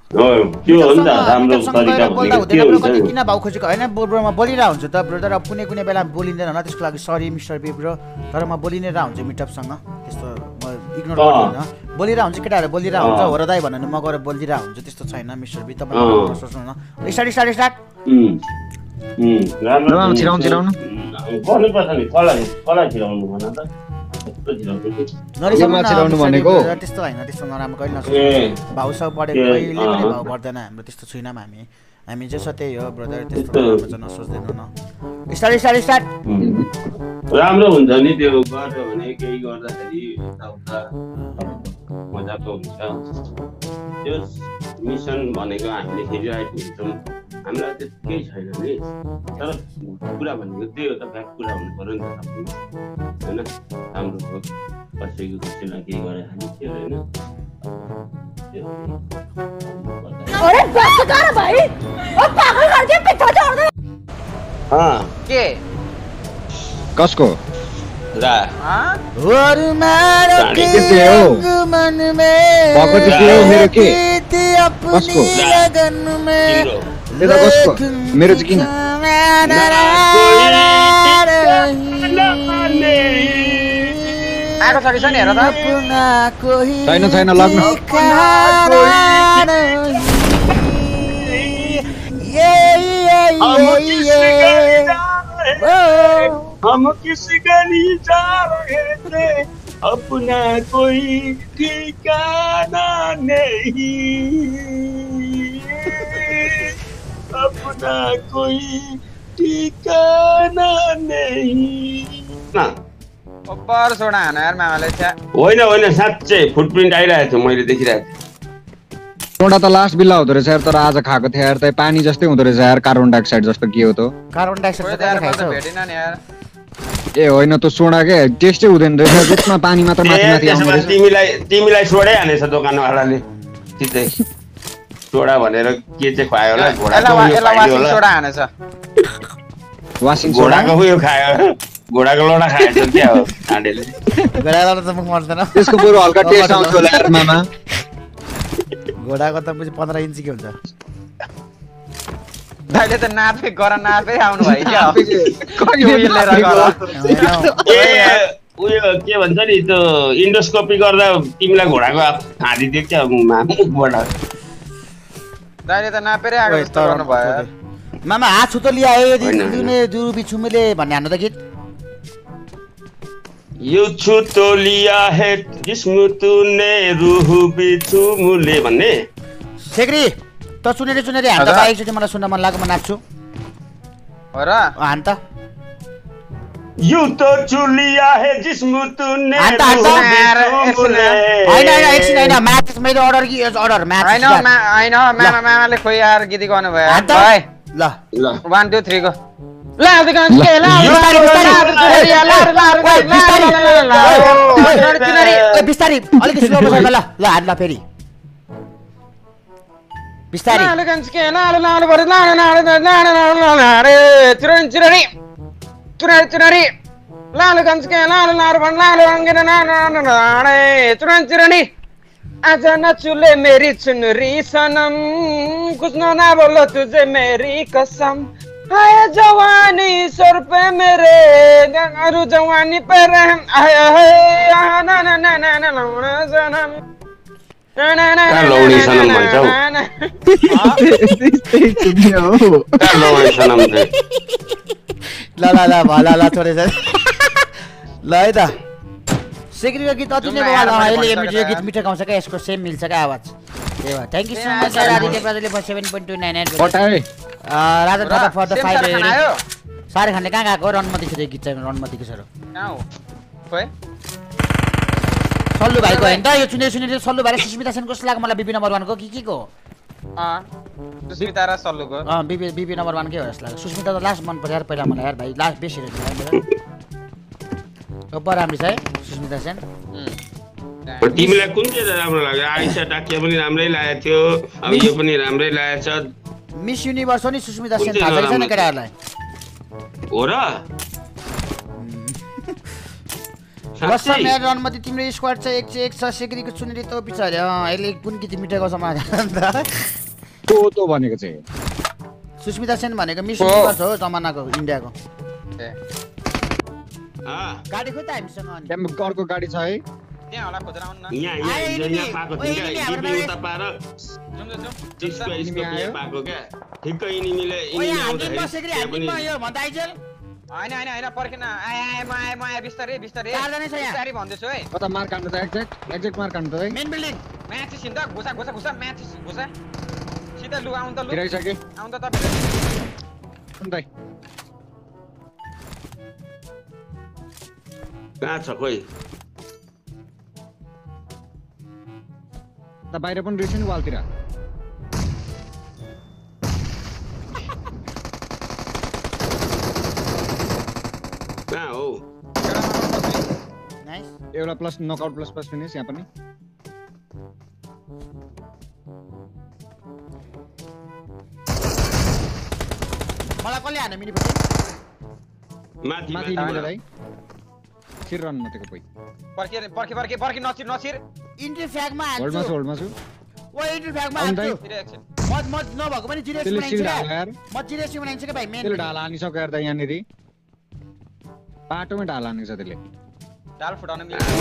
हो त्यो हो नि त राम्रो तरिका भनेको के हुन्छ नि किन भाउ खोजेको होइन ब्रोमा बोलिरहेको हुन्छ त ब्रदर अब कुनै कुनै बेला बोलिँदैन होला त्यसको लागि सरी मिस्टर बी ब्रो तर म बोलि नै रहन्छु मिटअपसँग त्यस्तो म इग्नोर गर्दिनँ बोलिरहेको हुन्छ केटाहरू बोलिरहेको हुन्छ हो र दाइ भन्नु म गएर बोलिरहेको हुन्छ त्यस्तो छैन मिस्टर बी तपाईँ सोच्नु न स्टार्ट राम्रो छिराउनु गर्नुपर्छ नि कसलाई छिराउनु भन त छिराउनु भनेको त्यस्तो होइन त्यस्तो नराम्रो कहिले नसोच्नु भाउ सब बढेको कहिले पनि भाउ बढ्दैन हाम्रो त्यस्तो छैनौँ हामी जे छ त्यही हो ब्रदर त्यस्तो नसोच्दैनौँ न स्टार्ट राम्रो हुन्छ नि त्यो गर्यो भने केही गर्दाखेरि यताउता मजाको हुन्छ त्यो मिसन भनेको हामीले खेलिरहेको हुन्छौँ हामीलाई त केही छैन नि तर कुरा भनेको त्यही हो त फ्याक्ट कुरा हुनु पर्यो नि त होइन राम्रो हो कसैको कसैलाई केही गरे खाने थियो होइन के कसको मेरो चाहिँ किन आएको छ कि छैन हेर त छैन लग्न हम किसी गली जा रहे थे अपना कोई ठिकाना नहीं अपना कोई ठिकाना नहीं ओपर सोडा हान यार मामाले छ्या होइन साच्चै फुटप्रिन्ट आइरहेको थियो मैले देखिरहेको थिएँ सोडा त लास्ट बिल्ला हुँदो रहेछ यार तर आज खाएको थियो यार त पानी जस्तै हुँदो रहेछ यार कार्बन डाइअक्साइड जस्तो के हो त कार्बन डाइअक्साइड त भेटिन नि यार ए होइन त सोडा के टेस्टै हुँदैन रहेछ त्यसमा पानी मात्र माथि आउँछ तिमीलाई सोडै हानेछ दोकानवालाले चित्तै सोडा भनेर के चाहिँ खुवायो होला वासिङ सोडा हानेछ वासिङ घोडाको उयो खायो घोडाको लोडा खाएछ क्या हो आन्टीले घोडाको त मुख मर्दैन त्यसको बरु हल्का टेस्ट आउँछ होला यार मामा घोडाको त 15 इन्ची के हुन्छ दाइले त नापे आउनु भयो क्या उयो के भन्छ नि त्यो इन्डोस्कोपी गर्दा तिमीलाई घोडाको हादिदियो क्या मुखबाट दाइले त नापेरै आएको जस्तो गर्नु भयो मामा हात छुतो लिया है दुरु बिछुमेले भन्ने हान्नु त गीत यो छुतो लिया है जिस्म तूने रूह बिछुमुले भन्ने सेक्री त चुनेरी हान्दा बाइक चाहिँ मलाई सुन्न मन लाग्यो म नाच्छु हो र हान त यो तो चुलिया है जिस्म तूने हैन एकछिन म्याच मैले अर्डर म्याच हैन मामाले खोइ यार गीत गर्नु भयो भाइ ल 1 2 3 गो ला बिस्तारी अलिकति स्लो बजाउँ ल हात ल फेरि बिस्तारी आजा न चुले मेरी चुनरी सनम कुछ ना बोलो तुझे मेरी कसम हाय जवानी सर पे मेरे अरु जवानी पे रहम आय ना ना ना ना ना ना सनम लौडी सनम भन्छौ लौडी सनम ल छोडे ल है त सेक्रीको गीत अति नै बवाल अहिले गीत मिठो गाउँछ क्या यसको सेम मिल्छ क्या आवाज त्यही भएर thank you so much Aditya प्रजाले 7.299 राजा थापा फर द 5 सारे खानले कहाँ गएको रणमती खेले गीत चाहिँ रणमतीको सर कहाँ हो खोइ सल्लु भाइको हैन त यो सुने सल्लु भाइ सुस्मिता सेन कस्तो लाग्यो मलाई बिबी नम्बर 1 को के को सुस्मिता र सल्लुको बिबी नम्बर 1 के हो जस्तो लाग्यो सुस्मिता त लास्ट मन पर्यो यार पहिला मलाई यार भाइ लास्ट बेसी रहेछ गब्बर राम्रो छ है सुस्मिता सेन तिमीलाई कुन चाहिँ राम्रो लाग्यो आइसा टाकिया पनि राम्रै लागेको थियो अब यो पनि राम्रै लागेछ मिस युनिभर्स हो नि सुस्मिता सेन थाहा छैन केटाहरुलाई हो र बस मेरो अनुमति तिम्रो स्क्वाड चाहिँ 1 छ सेक्रीको चुनेरी त पिछाडी अहिले कुन गीत मिठो गाउँछ मलाई तो भनेको चाहिँ सुस्मिता सेन भनेको मिस युनिभर्स हो जमानाको इन्डियाको गाडी खोइ त हामीसँग अनि त्यहाँ अर्को गाडी छ है त्यहाँ होला खोजेर आउन न यहाँ पाएको थियो क्या डिपी उता पाएर चिसको स्कोप पाएको क्या ठिक्क इनिमीले इनिमी आउँदाखेरि यो भन्दा आइजल हैन पर्खेन आए बिस्तारै बिस्तारै भन्दैछु है कता मार काट्नु त एक्ज्याक्ट मार काट्नु त है मेन बिल्डिङ म्याच सिन्दा घुसा म्याच घुसा सिधा लु आउन त लु गिराइसके आउन त तपाईले सुन्दै कहाँ छ खोइ त बाहिर पनि रहेछ नि वालतिर कहाँ हो नाइस एउटा प्लस नकआउट प्लस फिनिश यहाँ पनि मलाई कसले हाने मिनी पछि माथि माथि निमेर है छिर रन मतेको पइ पर्खे नचिर इन्ट्री फ्यागमा होल्डमा हान्छु छु ओ इन्ट्री फ्यागमा हान्छु रिएक्सन म नभएको पनि जिरो त्यसले बनाइन्छ सिल ढाल यार म जिरो बनाइन्छ के भाइ मेन त्यसले ढाल हानिसक्यो यार त यहाँनिर बाटोमै ढाल हानेको छ त्यसले डाल फुटाउन मिल्छ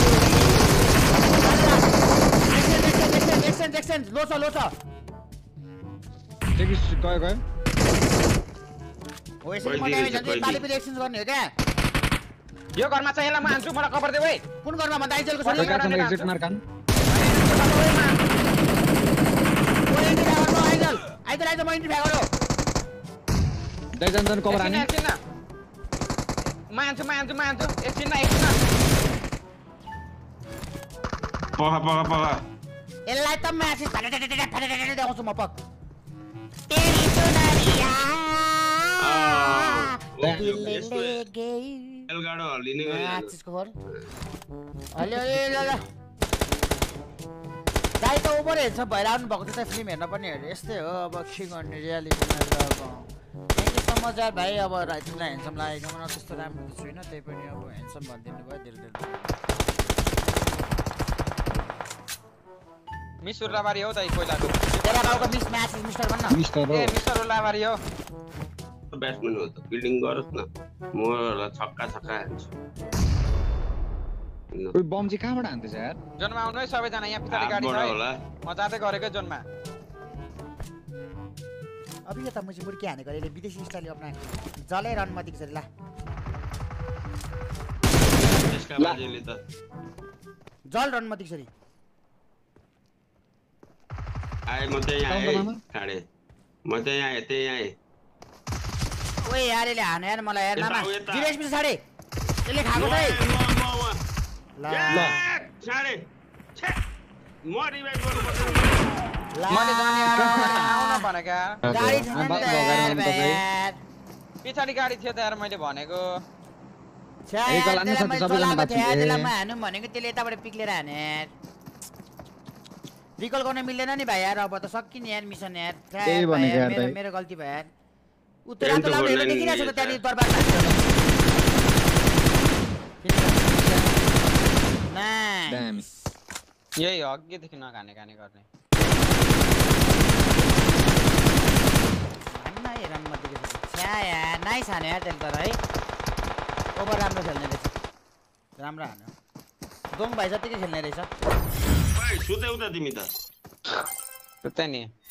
एक्सन लो छ टेकिस गयो हो यसरी म ड्यामेज हुन्छ पाली पनि एक्सन गर्ने हो क्या यो घरमा चाहिँ यसलाई म हान्छु मलाई कभर देऊ है कुन घरमा भन्दा आइजलको छोरी गाडीसँग एक्जिट मार कान आइजल म इन्ट्री फ्याग गरौ दाइजन कभर हाने म हान्छु एकछिन पख यसलाई त म्यासेज फाटेर देखाउँछु म पक तेरी सुनरिया दिलले गई एलगाडो हल्लिने गयो आछिसको खोर अलि ल गाई त ओभर हेर्छ भएर आउनु भएको त्यस्तै फिल्म हेर्न पनि हेर्नु यस्तै हो अब के गर्ने रियालिटीमा थ्याङ्क यू सो मच यार भाइ अब तिमीलाई ह्यान्डसम लागेको मलाई त्यस्तो राम्रो त छुइनँ त्यही पनि अब ह्यान्डसम भनिदिनु भयो धेरै मिस उर्लाबारी हो दाइ पहिलाको तेरा गाउँको मिस म्याच मिस्टर भन्न मिस्टर हो ए मिस्टर उर्लाबारी हो ब्याट्सम्यान हो त फिल्डिङ गरोस् न म छक्का हान्छु कोही बम चाहिँ कहाँबाट हान्दैछ यार जोनमा आउनु है सबैजना यहाँ पछाडि गाडी छ होला म जाँदै गरेको जोनमा अब यो त मुझे मुर्की हानेको अरे विदेशी स्टाइल अपनाएको जलै रनमा दिन्छ ल त्यसका बाजेले त जल रनमा दिन्छ रे आए म चाहिँ आए खाडे म चाहिँ आए त्यही आए ओए यार यसले हाने यार मलाई यार मामा जिरेस मिस साडे यसले खाएको चाहिँ ल साडे म रिभाइभ गर्नुपर्छ मैले जाने आउन भनेका गाडी छैन नि त यार पछाडि गाडी थियो त यार मैले भनेको त्यसलाई म हानु भनेको त्यसले यताबाट पिक लिएर हाने यार रिकल गर्न मिल्दैन नि भाइ यार अब त सकिने यार मिसन यार मेरो गल्ती भयो यार उत्तरा त लाउन हेर्न देखिरहेको छ त त्यहाँनिर दरबार नाइस यही हो अघिदेखि नखाने गर्ने नाइस हान्यो यार त्यसले तर है ओभर राम्रो खेल्ने रहेछ राम्रो हान्यो दोङ भाइ जतिकै खेल्ने रहेछ सुत्यौ त तिमी त त्यही नि